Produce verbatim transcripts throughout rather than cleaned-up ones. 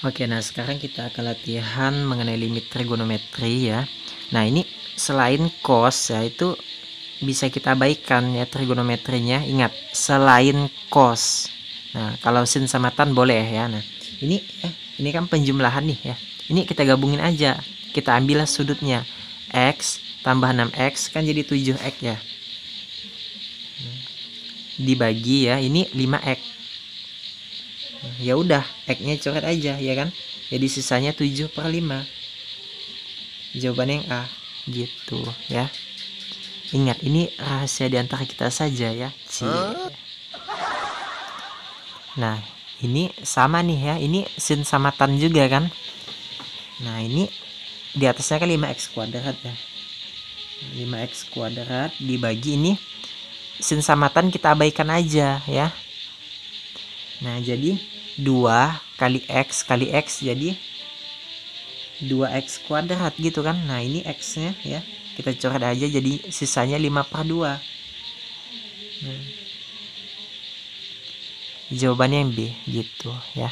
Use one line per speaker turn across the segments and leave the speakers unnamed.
Oke, nah sekarang kita akan latihan mengenai limit trigonometri ya. Nah ini selain cos ya, itu bisa kita abaikan ya trigonometrinya. Ingat, selain cos. Nah kalau sin sama tan boleh ya. Nah ini eh, ini kan penjumlahan nih ya. Ini kita gabungin aja. Kita ambil sudutnya. X tambah enam x kan jadi tujuh x ya. Dibagi ya, ini lima x. Ya udah, x-nya coret aja ya kan. Jadi sisanya tujuh per lima. Jawabannya yang A gitu ya. Ingat, ini rahasia di antara kita saja ya. Cie. Nah ini sama nih ya, ini sin sama tan juga kan. Nah ini di atasnya kan lima x kuadrat ya. lima x kuadrat dibagi ini sin sama tan kita abaikan aja ya. Nah jadi dua kali x kali x jadi dua x kuadrat gitu kan. Nah ini x nya ya kita coret aja jadi sisanya lima per dua. Nah, jawabannya yang B gitu ya.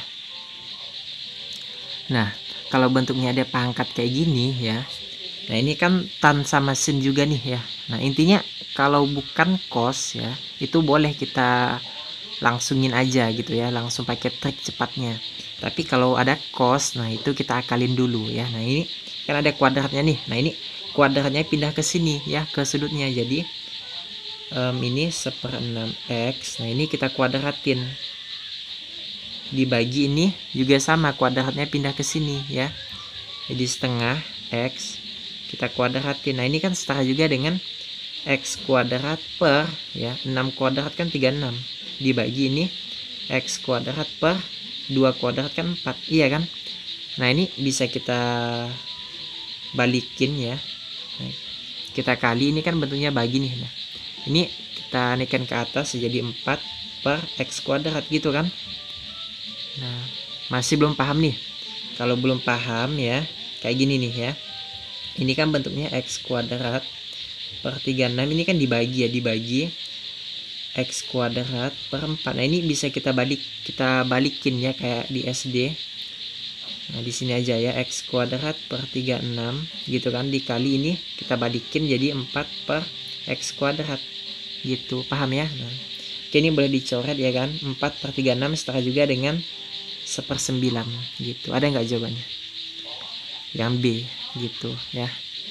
Nah kalau bentuknya ada pangkat kayak gini ya, nah ini kan tan sama sin juga nih ya. Nah intinya kalau bukan cos ya, itu boleh kita langsungin aja gitu ya, langsung pakai trik cepatnya. Tapi kalau ada cos, nah itu kita akalin dulu ya. Nah ini kan ada kuadratnya nih. Nah ini kuadratnya pindah ke sini ya, ke sudutnya. Jadi um, ini seperenam x. Nah ini kita kuadratin. Dibagi ini juga sama, kuadratnya pindah ke sini ya. Jadi setengah x kita kuadratin. Nah ini kan setara juga dengan x kuadrat per ya, enam kuadrat kan tiga puluh enam. Dibagi ini x kuadrat per dua kuadrat kan empat. Iya kan? Nah ini bisa kita balikin ya. Nah, kita kali, ini kan bentuknya bagi nih. Nah ini kita naikkan ke atas jadi empat per x kuadrat gitu kan. Nah masih belum paham nih? Kalau belum paham ya, kayak gini nih ya. Ini kan bentuknya x kuadrat per tiga puluh enam, ini kan dibagi ya, dibagi x kuadrat per empat. Nah ini bisa kita balik, kita balikin ya kayak di S D. Nah di sini aja ya, x kuadrat per tiga puluh enam gitu kan, dikali ini kita balikin jadi empat per x kuadrat gitu. Paham ya? Nah oke, ini boleh dicoret ya kan. Empat per tiga puluh enam setara juga dengan sepersembilan gitu. Ada nggak jawabannya? Yang B gitu ya.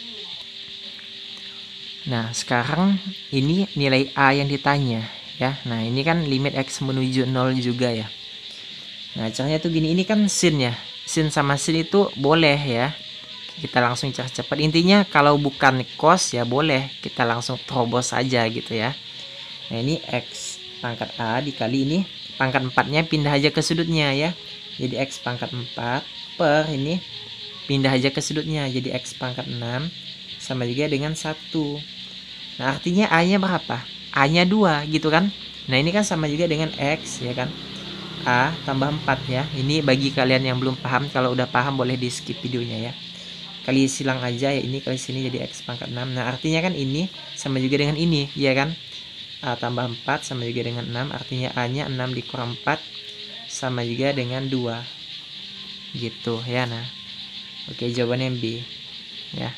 Nah sekarang ini nilai A yang ditanya ya. Nah ini kan limit x menuju nol juga ya. Nah caranya tuh gini, ini kan sin ya, sin sama sin itu boleh ya kita langsung cari cepat. Intinya kalau bukan cos ya boleh kita langsung terobos aja gitu ya. Nah ini x pangkat A dikali ini pangkat empatnya pindah aja ke sudutnya ya. Jadi x pangkat empat per ini pindah aja ke sudutnya jadi x pangkat enam sama juga dengan satu. Nah artinya A nya berapa? A nya dua gitu kan. Nah ini kan sama juga dengan x ya kan, A tambah empat ya. Ini bagi kalian yang belum paham, kalau udah paham boleh di skip videonya ya. Kali silang aja ya, ini kali sini jadi x pangkat enam. Nah artinya kan ini sama juga dengan ini ya kan, A tambah empat sama juga dengan enam. Artinya A nya enam dikurang empat sama juga dengan dua gitu ya. Nah oke, jawabannya B ya.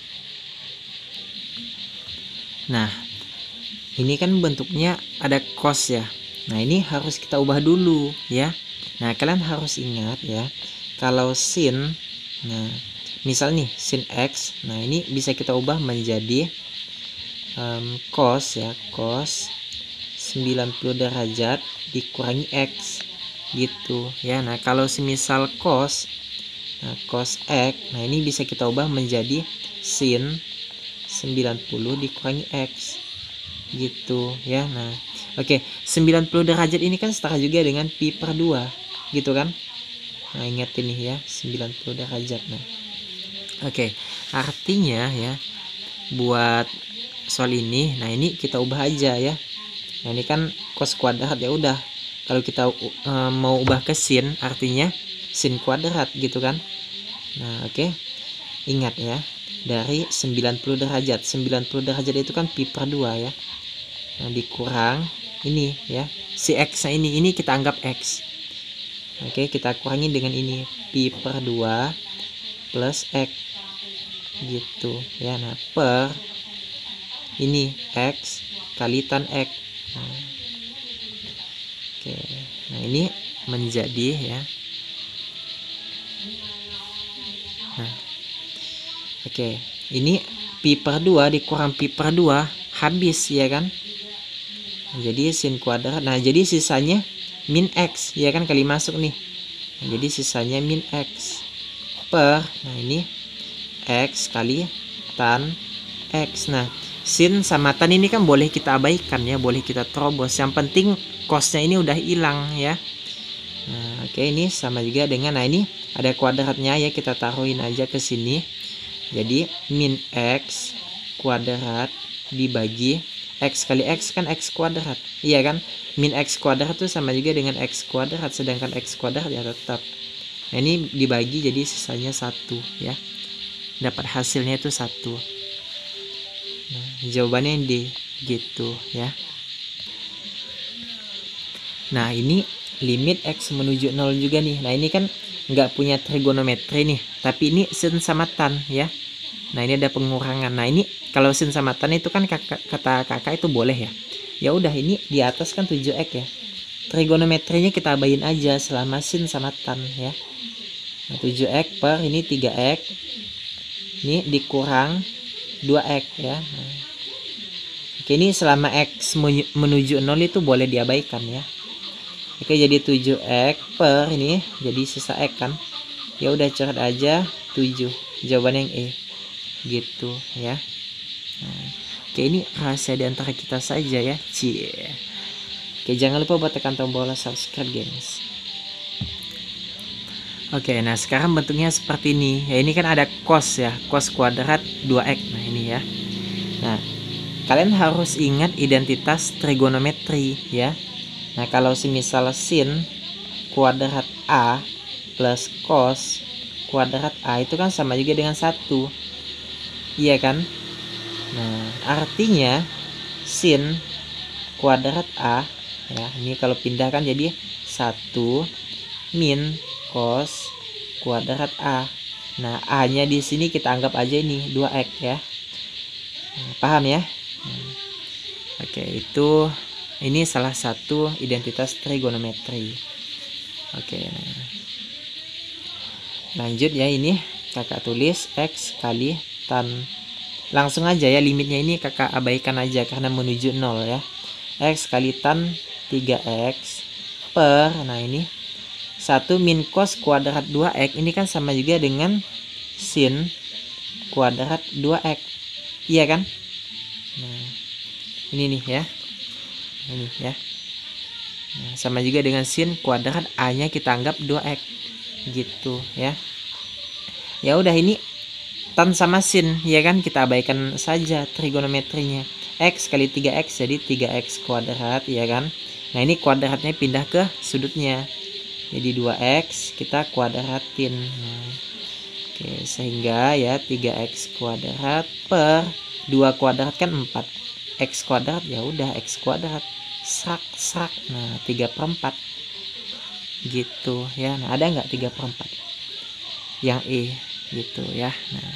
Nah ini kan bentuknya ada cos ya. Nah ini harus kita ubah dulu ya. Nah kalian harus ingat ya, kalau sin, nah misal nih sin x, nah ini bisa kita ubah menjadi um, cos ya, cos sembilan puluh derajat dikurangi x gitu ya. Nah kalau semisal cos, nah cos x, nah ini bisa kita ubah menjadi sin sembilan puluh dikurangi x gitu ya. Nah oke, sembilan puluh derajat ini kan setara juga dengan pi per dua gitu kan. Nah ingat ini ya, sembilan puluh derajat. Nah oke, artinya ya buat soal ini, nah ini kita ubah aja ya. Nah ini kan cos kuadrat ya udah, kalau kita uh, mau ubah ke sin, artinya sin kuadrat gitu kan. Nah oke, ingat ya, dari sembilan puluh derajat, sembilan puluh derajat itu kan pi per dua ya. Nah dikurang ini ya, si x nya ini, ini kita anggap x. Oke, kita kurangi dengan ini, pi per dua plus x gitu ya. Nah, per ini x kali tan x. Nah, oke, nah ini menjadi ya. Nah, oke, ini pi per dua dikurang pi per dua habis ya kan. Jadi sin kuadrat. Nah, jadi sisanya min x ya kan, kali masuk nih. Nah, jadi sisanya min x per, nah ini x kali tan x. Nah, sin sama tan ini kan boleh kita abaikan ya, boleh kita terobos. Yang penting cosnya ini udah hilang ya. Nah, oke, ini sama juga dengan, nah ini ada kuadratnya ya, kita taruhin aja ke sini. Jadi min x kuadrat dibagi x kali x kan x kuadrat, iya kan. Min x kuadrat itu sama juga dengan x kuadrat, sedangkan x kuadrat ya tetap. Nah, ini dibagi jadi sisanya satu ya, dapat hasilnya itu satu. Nah, jawabannya yang D gitu ya. Nah, ini limit x menuju nol juga nih. Nah, ini kan nggak punya trigonometri nih, tapi ini sin sama tan ya. Nah, ini ada pengurangan. Nah, ini kalau sin sama tan itu kan kakak, kata kakak itu boleh ya. Ya udah, ini di atas kan tujuh x ya. Trigonometrinya kita abain aja selama sin sama tan ya. Nah, tujuh x per ini tiga x. Ini dikurang dua x ya. Nah, oke, ini selama x menuju nol itu boleh diabaikan ya. Oke, jadi tujuh x per ini jadi sisa x kan. Ya udah, coret aja tujuh. Jawabannya yang E. Gitu ya. Nah, oke, ini rahasia di antara kita saja ya. Cie. Oke, jangan lupa buat tekan tombol subscribe, gengs. Oke, nah sekarang bentuknya seperti ini. Ya, ini kan ada cos ya, cos kuadrat dua x. Nah, ini ya. Nah, kalian harus ingat identitas trigonometri ya. Nah, kalau semisal sin kuadrat A plus cos kuadrat A itu kan sama juga dengan satu. Iya kan? Nah, artinya sin kuadrat A ya, ini kalau pindahkan jadi satu min cos kuadrat A. Nah, A-nya di sini kita anggap aja ini dua x ya. Nah, paham ya? Nah, oke, itu ini salah satu identitas trigonometri. Oke, nah. Lanjut ya, ini kakak tulis x kali tan. Langsung aja ya, limitnya ini kakak abaikan aja karena menuju nol ya. X kali tan tiga x per, nah ini satu min cos kuadrat dua x. Ini kan sama juga dengan sin kuadrat dua x. Iya kan? Nah, ini nih ya. Ini ya. Nah, sama juga dengan sin kuadrat A-nya kita anggap dua x. Gitu ya. Ya udah, ini tan sama sin ya kan, kita abaikan saja trigonometrinya. X kali tiga x jadi tiga x kuadrat ya kan. Nah, ini kuadratnya pindah ke sudutnya. Jadi dua x kita kuadratin. Nah, oke, sehingga ya tiga x kuadrat per dua kuadrat kan empat. X kuadrat ya udah x kuadrat. Sak sak. Nah, tiga per empat. Gitu ya. Nah, ada nggak tiga per empat? Yang E gitu ya. Nah.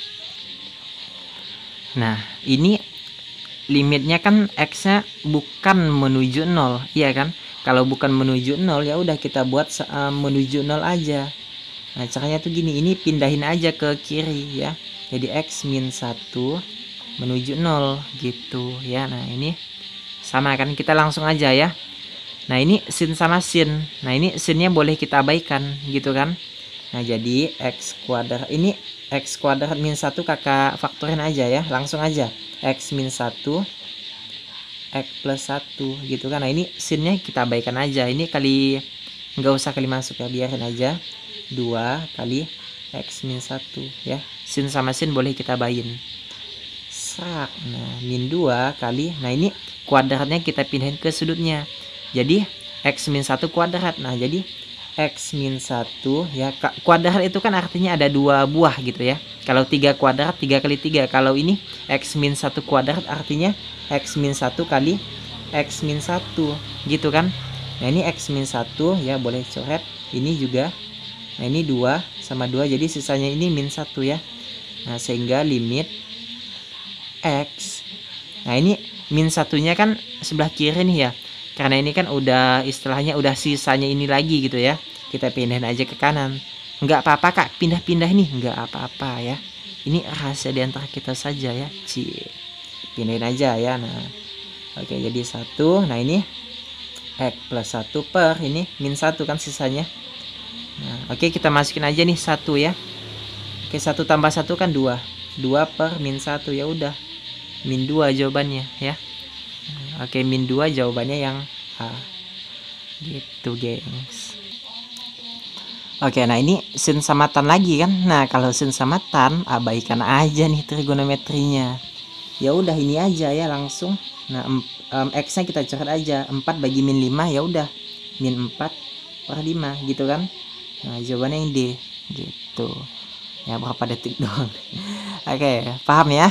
Nah, ini limitnya kan x-nya bukan menuju nol, iya kan? Kalau bukan menuju nol ya udah kita buat uh, menuju nol aja. Nah, caranya tuh gini, ini pindahin aja ke kiri ya. Jadi x min satu menuju nol gitu ya. Nah, ini sama kan, kita langsung aja ya. Nah, ini sin sama sin. Nah, ini sinnya boleh kita abaikan gitu kan. Nah, jadi x kuadrat ini x kuadrat min satu kakak faktorin aja ya, langsung aja. X min satu x plus satu gitu kan. Nah, ini sinnya kita abaikan aja. Ini kali, nggak usah kali masuk ya, biarin aja. Dua kali x min satu ya. Sin sama sin boleh kita abain. Sak. Nah, min dua kali, nah ini kuadratnya kita pindahin ke sudutnya. Jadi x min satu kuadrat. Nah, jadi x min satu ya, kuadrat itu kan artinya ada dua buah gitu ya. Kalau tiga kuadrat, tiga kali tiga. Kalau ini x min satu kuadrat artinya x min satu kali x min satu gitu kan. Nah, ini x min satu ya, boleh coret ini juga. Nah ini dua sama dua, jadi sisanya ini min satu ya. Nah sehingga limit X, nah ini min satunya kan sebelah kiri nih ya, karena ini kan udah istilahnya udah sisanya ini lagi gitu ya, kita pindahin aja ke kanan. Nggak apa-apa kak, pindah-pindah nih, nggak apa-apa ya, ini rahasia diantara kita saja ya, cie, pindahin aja ya. Nah oke, jadi satu, nah ini X plus satu per ini min satu kan sisanya. Nah oke, kita masukin aja nih satu ya. Oke, satu tambah satu kan dua, dua per min satu, ya udah min dua jawabannya ya. Oke, min dua jawabannya yang A gitu gengs. Oke, nah ini sin sama tan lagi kan. Nah kalau sin sama tan abaikan aja nih trigonometrinya, ya udah ini aja ya langsung. Nah um, X nya kita coret aja, empat bagi min lima, ya udah min empat per lima gitu kan. Nah jawabannya yang D gitu ya, berapa detik doang. Oke, paham ya.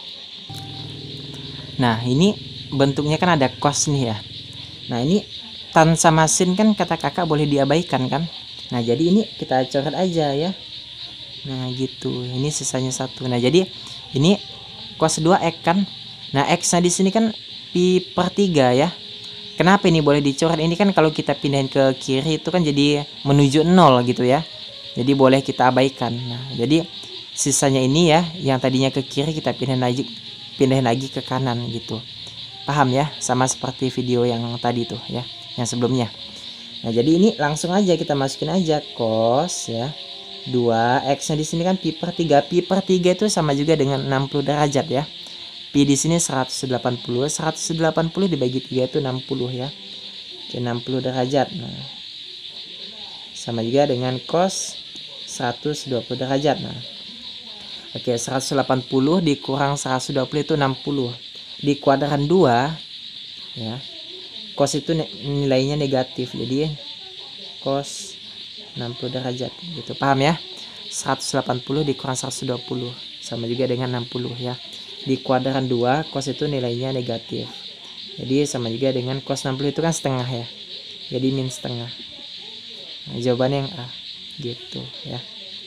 Nah ini bentuknya kan ada cos nih ya. Nah ini tan sama sin kan kata kakak boleh diabaikan kan. Nah jadi ini kita coret aja ya. Nah gitu, ini sisanya satu. Nah jadi ini cos dua X kan. Nah X nya di sini kan pi per tiga ya. Kenapa ini boleh dicoret? Ini kan kalau kita pindahin ke kiri itu kan jadi menuju nol gitu ya. Jadi boleh kita abaikan. Nah jadi sisanya ini ya, yang tadinya ke kiri kita pindahin lagi, pindahin lagi ke kanan gitu. Paham ya? Sama seperti video yang tadi tuh ya, yang sebelumnya. Nah jadi ini langsung aja kita masukin aja cos ya dua, X nya di sini kan pi per tiga. Pi per tiga itu sama juga dengan enam puluh derajat ya. Pi di sini seratus delapan puluh, seratus delapan puluh dibagi tiga itu enam puluh ya. Oke, enam puluh derajat. Nah sama juga dengan cos seratus dua puluh derajat. Nah oke, seratus delapan puluh dikurang seratus dua puluh itu enam puluh. Di kuadran dua ya, cos itu nilainya negatif, jadi cos enam puluh derajat gitu. Paham ya? seratus delapan puluh dikurang seratus dua puluh sama juga dengan enam puluh ya. Di kuadran dua cos itu nilainya negatif, jadi sama juga dengan cos enam puluh itu kan setengah ya, jadi min setengah. Nah, jawabannya yang A gitu ya.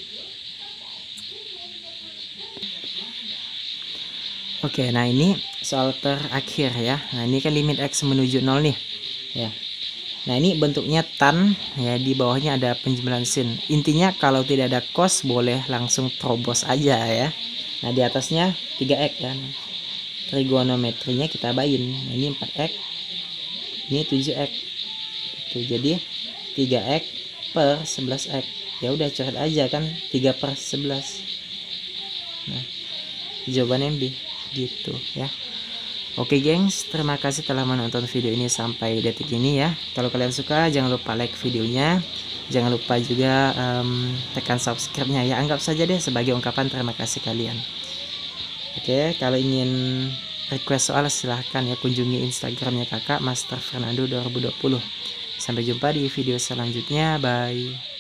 Oke, nah ini soal terakhir ya. Nah ini kan limit X menuju nol nih ya. Nah ini bentuknya tan ya, di bawahnya ada penjumlahan sin. Intinya kalau tidak ada cos boleh langsung terobos aja ya. Nah di atasnya tiga X kan. Trigonometrinya kita abain. Nah, ini empat X, ini tujuh X. Tuh, jadi tiga X per sebelas X. Ya udah coret aja kan, tiga per sebelas. Nah, jawabannya B gitu ya. Oke gengs, terima kasih telah menonton video ini sampai detik ini ya. Kalau kalian suka jangan lupa like videonya, jangan lupa juga um, tekan subscribe-nya ya. Anggap saja deh sebagai ungkapan terima kasih kalian. Oke, kalau ingin request soal silahkan ya, kunjungi Instagramnya kakak Master Fernando dua ribu dua puluh. Sampai jumpa di video selanjutnya, bye.